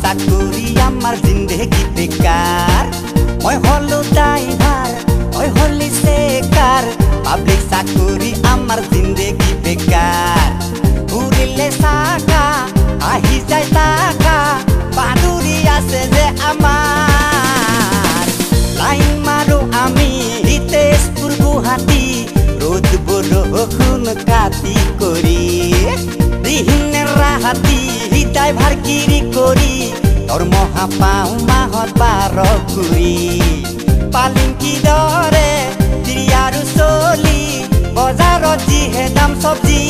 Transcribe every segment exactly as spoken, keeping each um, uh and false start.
চাকরি আমার জিন্দেগি বেকার মই হলো ড্রাইভার ওই হলি সেকার পাবলিক চাকরি আমার জিন্দেগি বেকার ঘুরিলে চাকা আহি যায় টাকা বাদুরি আছে যে আমার লাইন মারো আমি তেজপুর গুহাটি রোদ বরষুণ কাটি করি দিনের রাহাতি ড্রাইভার গিরি করি দরমহা পাও মাহত বাৰ কুৰি পালিংকি দৰে তিৰি আৰু চলি বজাৰত যিহে দাম চব্জি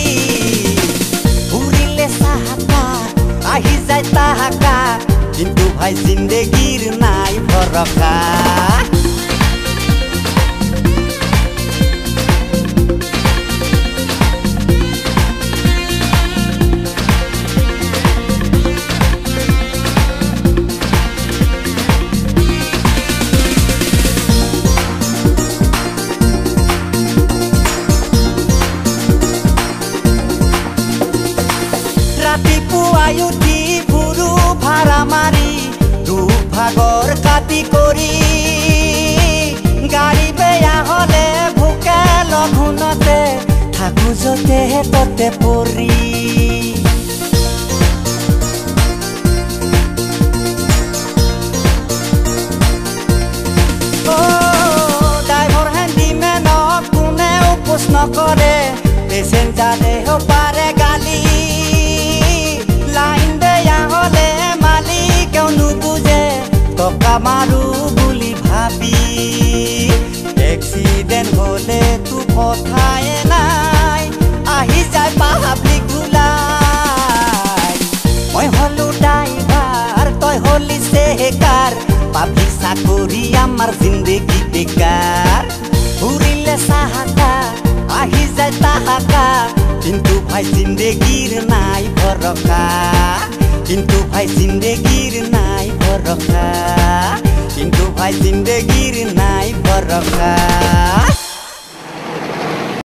ঘুৰিলে চাহাকা আহি যায় তাহাকা কিন্তু ভাই জিন্দেগীৰ নাই ভৰসা ৰাতিপুৱাই উঠি ফুৰো ভাড়া মাৰি দুভাগৰ কাটি কৰি গাড়ী বেয়া হলে ভোকে লঘোণতে থাকো যতে ততে পৰি ড্ৰাইভাৰ হেণ্ডিমেনক কোনেও পোচ নকৰে পেচেঞ্জাৰেও পাৰে গালি লাইন বেয়া হলে মালিকেও নুবুজে টকা মাৰো বুলি ভাবি এক্সিডেণ্ট হলে তো কথাই নাই আহি যায় পাব্লিক ওলাই মই হলো ড্ৰাইভাৰ তই হলি সেকাৰ পাব্লিক চাকৰি আমাৰ জিন্দেগি বেকাৰ ঘুৰিলে চাহাকা আহি যায় তাহাকা কিন্তু ভাই জিন্দেগীর নাই ভরসা কিন্তু ভাই জিন্দেগীর নাই ভরসা কিন্তু ভাই জিন্দেগীর নাই ভরসা